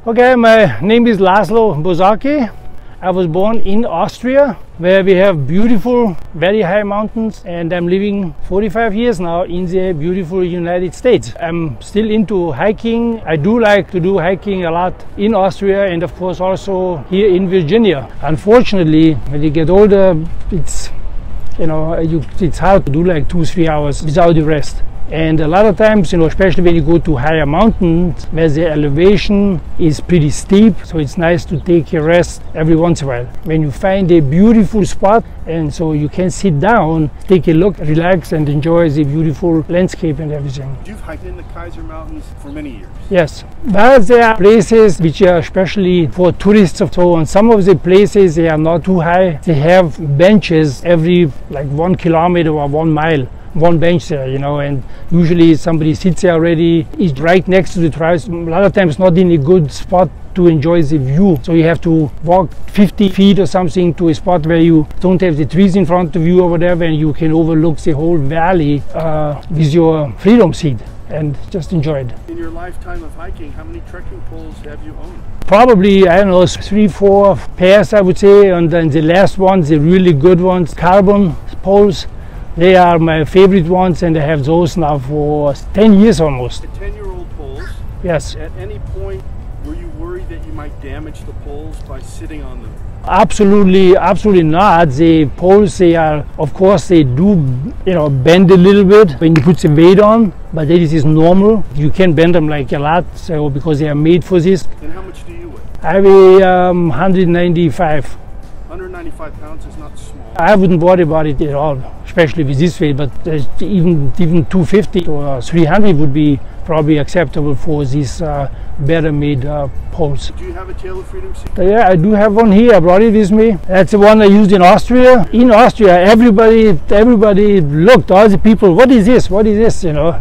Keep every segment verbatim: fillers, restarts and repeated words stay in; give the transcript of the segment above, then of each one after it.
Okay, my name is Laslo Bozoky. I was born in Austria, where we have beautiful, very high mountains, and I'm living forty-five years now in the beautiful United States. I'm still into hiking. I do like to do hiking a lot in Austria and of course also here in Virginia. Unfortunately, when you get older, it's you know you, it's hard to do like two, three hours without the rest. And a lot of times, you know, especially when you go to higher mountains where the elevation is pretty steep, so it's nice to take a rest every once in a while. When you find a beautiful spot and so you can sit down, take a look, relax and enjoy the beautiful landscape and everything. You've hiked in the Kaiser Mountains for many years. Yes. But there are places which are especially for tourists. So on some of the places they are not too high. They have benches every like one kilometer or one mile. One bench there, you know, and usually somebody sits there already, is right next to the trails. A lot of times not in a good spot to enjoy the view. So you have to walk fifty feet or something to a spot where you don't have the trees in front of you or whatever, and you can overlook the whole valley uh, with your Freedom Seat and just enjoy it. In your lifetime of hiking, how many trekking poles have you owned? Probably, I don't know, three, four pairs I would say, and then the last ones, the really good ones, carbon poles. They are my favorite ones, and I have those now for ten years almost. The ten-year-old poles? Yes. At any point, were you worried that you might damage the poles by sitting on them? Absolutely, absolutely not. The poles, they are, of course, they do, you know, bend a little bit when you put the weight on, but this is normal. You can bend them like a lot, so because they are made for this. And how much do you weigh? I weigh um, one hundred ninety-five. one hundred ninety-five pounds is not small. I wouldn't worry about it at all, especially with this weight, but uh, even even two fifty or three hundred would be probably acceptable for these uh, better made uh, poles. Do you have a TALO Freedom Seat? Uh, yeah, I do have one here. I brought it with me. That's the one I used in Austria. In Austria, everybody everybody looked, all the people, what is this? What is this? You know.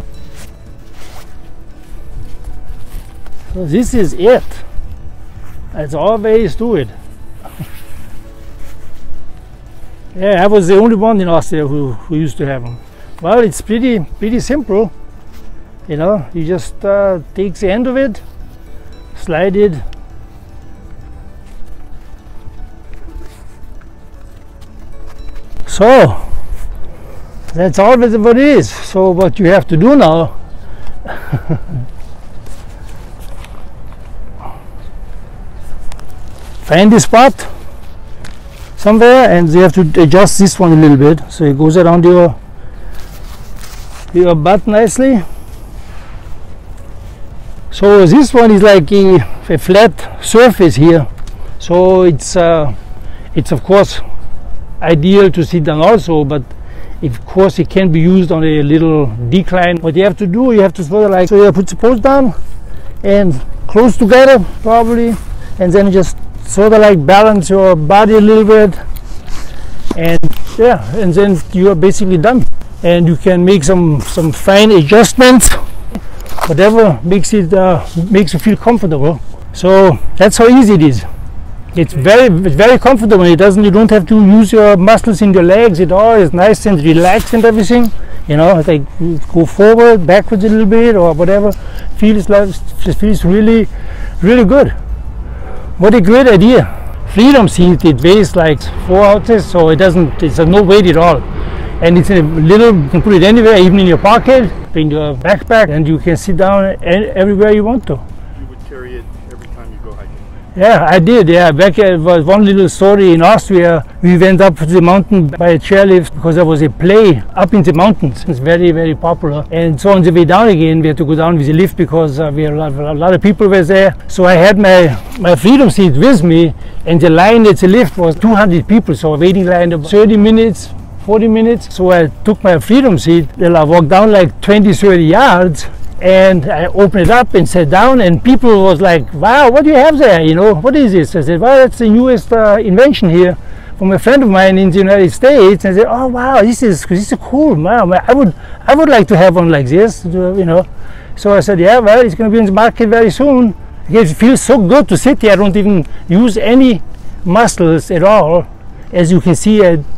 So this is it. That's all there is to it. Yeah, I was the only one in Austria who, who used to have them. Well, it's pretty pretty simple. You know, you just uh, take the end of it, slide it. So, that's all what it is. So what you have to do now, find the spot somewhere, and you have to adjust this one a little bit so it goes around your your butt nicely. So this one is like a, a flat surface here, so it's uh, it's of course ideal to sit down also, but of course it can be used on a little decline. What you have to do, you have to sort of like, so you put the poles down and close together probably, and then just sort of like balance your body a little bit, and yeah, and then you are basically done. And you can make some some fine adjustments, whatever makes it uh, makes you feel comfortable. So that's how easy it is. It's very very comfortable. It doesn't. You don't have to use your muscles in your legs at all. It's nice and relaxed and everything. You know, like you go forward, backwards a little bit, or whatever. Feels like it feels really, really good. What a great idea. Freedom Seat, it weighs like four ounces, so it doesn't, it's no weight at all. And it's in a little, you can put it anywhere, even in your pocket, in your backpack, and you can sit down everywhere you want to. You would carry it every time you go hiking? Yeah, I did, yeah. Back there was one little story in Austria. We went up to the mountain by a chairlift because there was a play up in the mountains. It's very, very popular. And so on the way down again, we had to go down with the lift because uh, we had a lot, a lot of people were there. So I had my, my Freedom Seat with me, and the line at the lift was two hundred people. So a waiting line of thirty minutes, forty minutes. So I took my Freedom Seat, then I walked down like twenty, thirty yards, and I opened it up and sat down, and people was like, wow, what do you have there? You know, what is this? I said, well, that's the newest uh, invention here from a friend of mine in the United States. And I said, oh wow, this is this is cool. Wow, I would I would like to have one like this, you know. So I said, yeah, well, it's going to be in the market very soon. It feels so good to sit here. I don't even use any muscles at all. As you can see, I,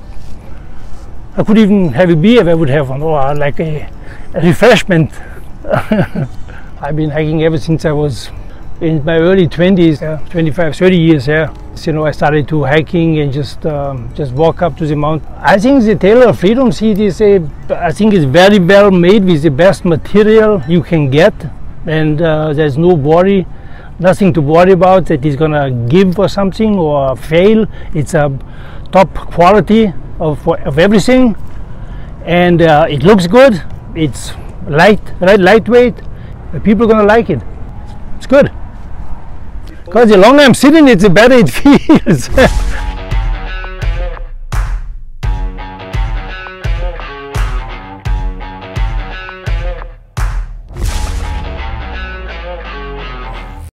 I could even have a beer if I would have one, or like a, a refreshment. I've been hiking ever since I was in my early twenties, yeah, twenty-five, thirty years, yeah. You know, I started to hiking and just um, just walk up to the mountain. I think the TALO Freedom Seat is a, I think it's very well made with the best material you can get, and uh, there's no worry, nothing to worry about that it's gonna give or something or fail. It's a top quality of, of everything, and uh, it looks good. It's light, light, lightweight. People are gonna like it. It's good. Because the longer I'm sitting it, the better it feels.